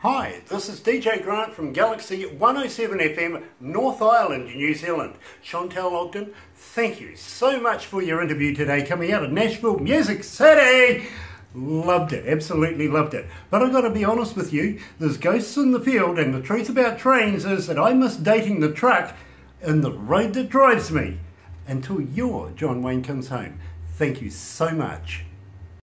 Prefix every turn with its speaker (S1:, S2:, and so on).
S1: Hi, this is DJ Grant from Galaxy107fm, North Island, New Zealand. Shantell Ogden, thank you so much for your interview today coming out of Nashville, Music City. Loved it, absolutely loved it. But I've got to be honest with you, there's ghosts in the field, and the truth about trains is that I miss dating the truck and the road that drives me until your John Wayne comes home. Thank you so much.